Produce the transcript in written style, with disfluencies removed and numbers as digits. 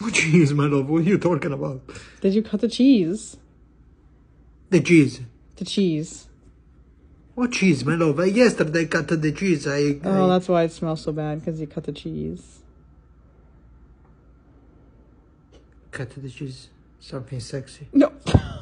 What cheese, my love? What are you talking about? Did you cut the cheese? The cheese. The cheese. What cheese, my love? Yesterday I cut the cheese. Oh, that's why it smells so bad, because you cut the cheese. Cut the cheese. Something sexy. No.